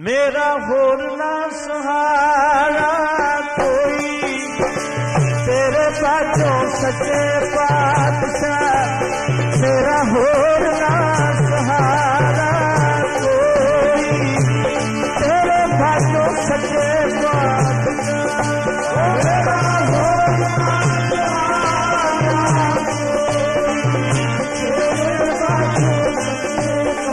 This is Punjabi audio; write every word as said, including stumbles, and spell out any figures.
मेरा होर ना सहारा कोई, तेरे पासों सच्चे पातशाह मेरा हो